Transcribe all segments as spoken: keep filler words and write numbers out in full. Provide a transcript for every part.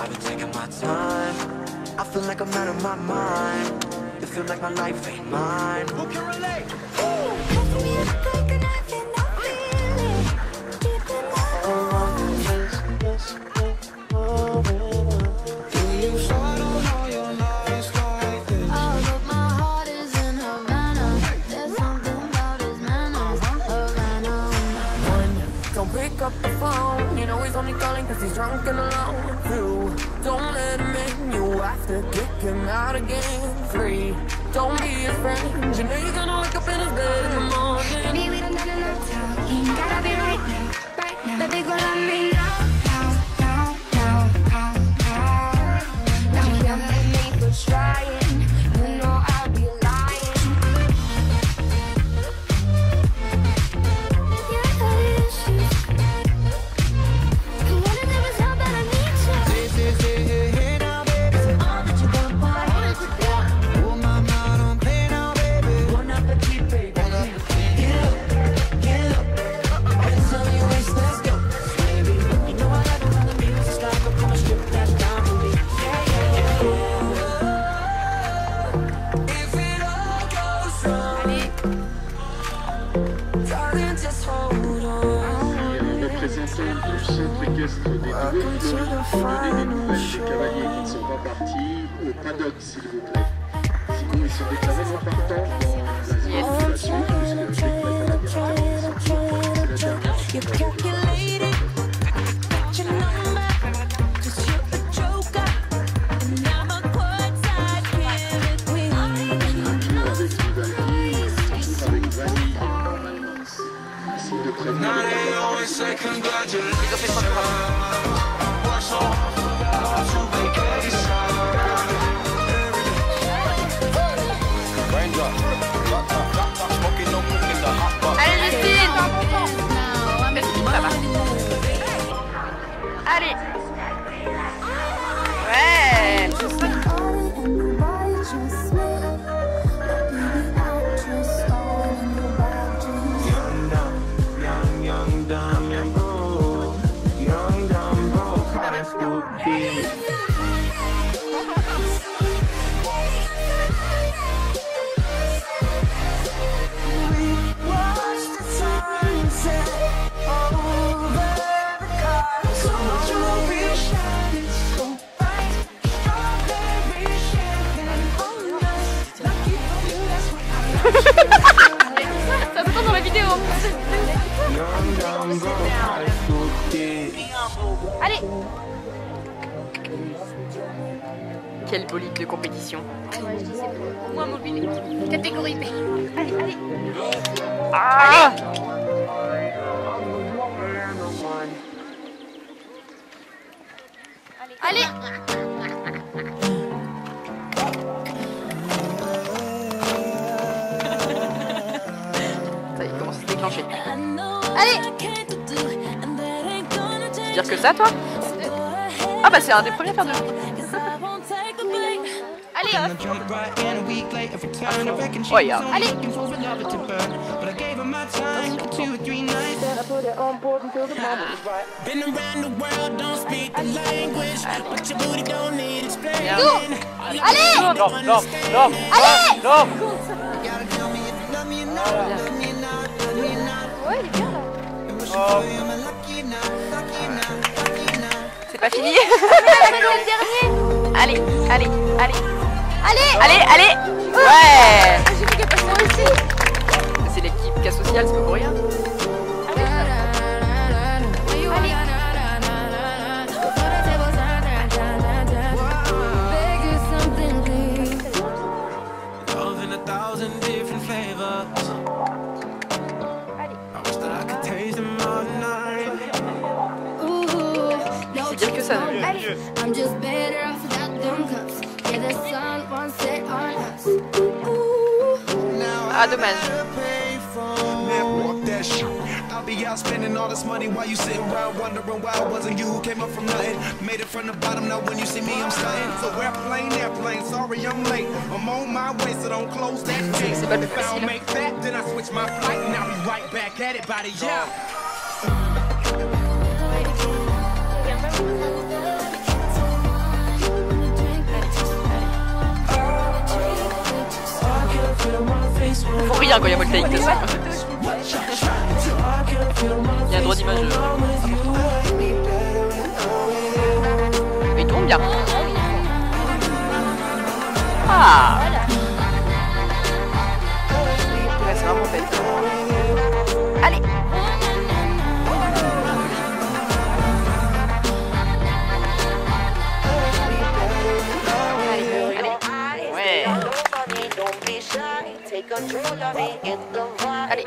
I've been taking my time. I feel like I'm out of my mind. It feels like my life ain't mine. Who can relate? Up the phone, you know he's only calling cause he's drunk and alone. Two, don't let him in, you have to kick him out again. Three, don't be his friend, you know you're gonna wake up in his bed in the morning. Maybe we don't got enough talking, gotta be right now, right now. Baby, go let me know, now, now, now, now, now. Now you don't let me for trying, you know I'll be lying. Yeah, that is you. Du centre équestre des Douves Fleury, donnez des nouvelles des cavaliers qui ne sont pas partis au paddock, s'il vous plaît. Sinon, ils sont déclarés non partants dans la circulation, puisque je vais mettre à la dernière. Allez Justine. Ça va. Allez. Ouais. Ça se passe dans la vidéo. Allez. Quel bolide de compétition. Moi mobile. Catégorie B. Allez, allez. Ah. Allez. Ça y est, il commence à se déclencher. Allez. C'est dire que ça, toi? Ah bah c'est un des premiers à faire de l'eau. Allez. Oh, yeah. Allez. Allez. Non, non, non, non, allez. non. Ouais, il est bien là. Oh. C'est pas fini. Le dernier. Allez, allez, allez. Allez. Allez, allez. Ouais. Ah, j'ai vu qu'elle passe moi aussi. C'est l'équipe cas social, c'est pas pour rien. C'est dire que ça. Allez. Ah, dommage. I'll be out spending all this money while you sitting around wondering why it wasn't you who came up from nothing. Made it from the bottom, now when you see me, I'm stunting. So airplane, airplane, sorry I'm late. I'm on my way, so don't close that gate. C'est pas le If I don't make that, then I switch my flight and I'll be right back at it by the year. bien quand il y a Moltaïk de toute façon. Il y a un droit d'image. Il tourne bien. Ah ouais, c'est vraiment bête. Allez. Allez.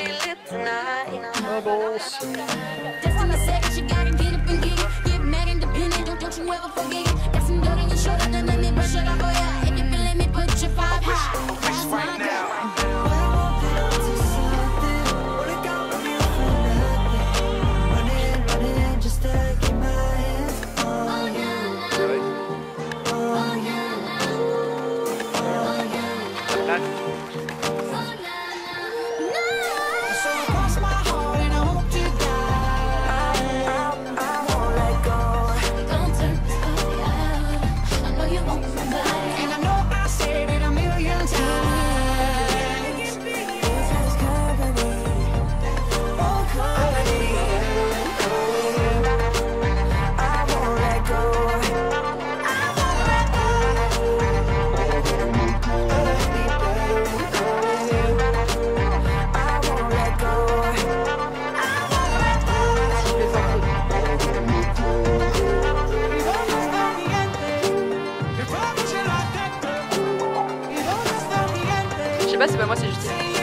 Je sais pas, c'est pas moi, c'est juste.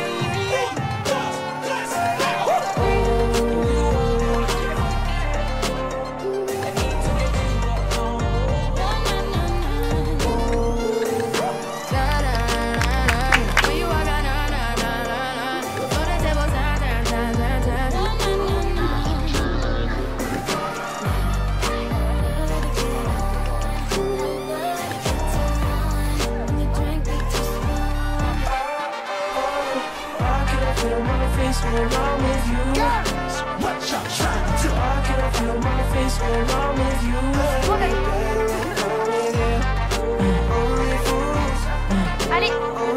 Allez.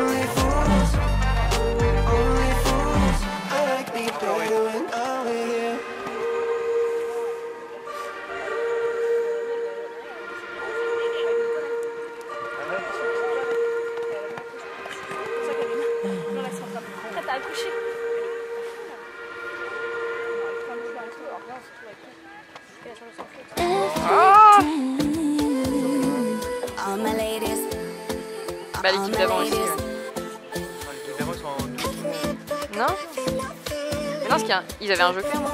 T'as accouché. Oh bah l'équipe d'avant aussi. Ouais. L'équipe d'avant ils sont en... Non. Mais non, parce qu'ils avaient un joker. Moi.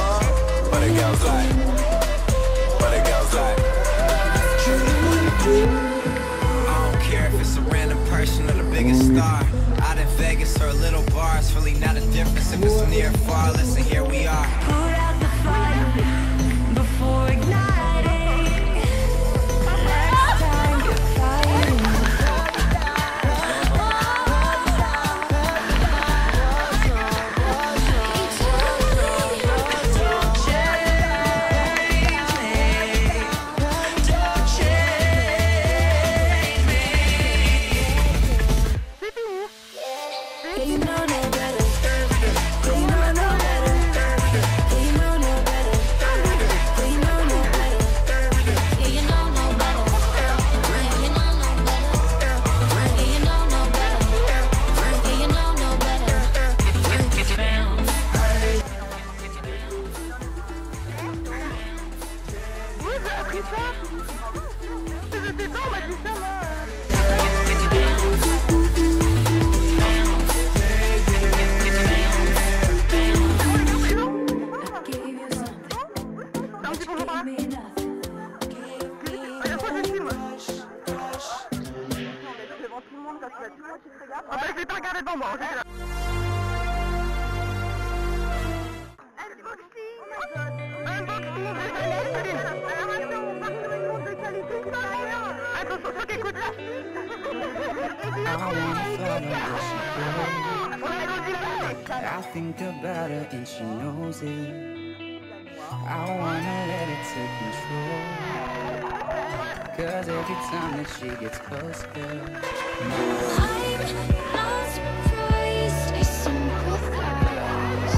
What it goes like. near, far, listen, here we are. Put out the fire before igniting. Next time you're fighting. I think about her and she knows it. I wanna let it take control, cause every time that she gets close, girl, I'm not surprised, I sympathize.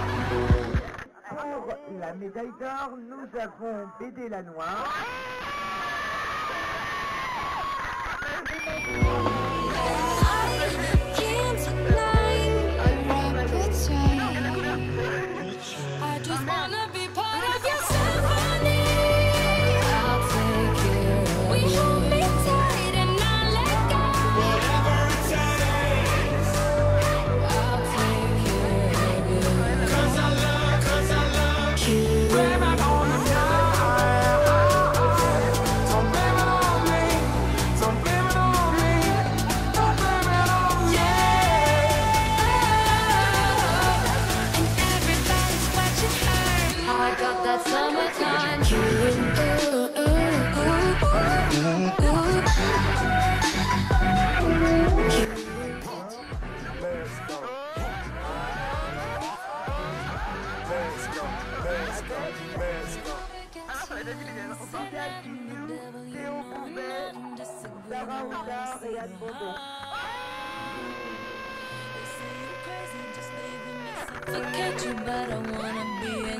Pour la médaille d'or, nous avons Bédé Lanoir. I just wanna be part of your symphony. I'll take care of you. We hold me tight and not let go. Whatever it takes. I'll take care of you. Cause I love, cause I love you. Baby, all the time. Don't blame it on me. Don't blame it on me. Don't blame it on me. Yeah. And everybody's watching her. I got that summertime. Ooh, ooh, ooh, ooh, Forget you, but I wanna be in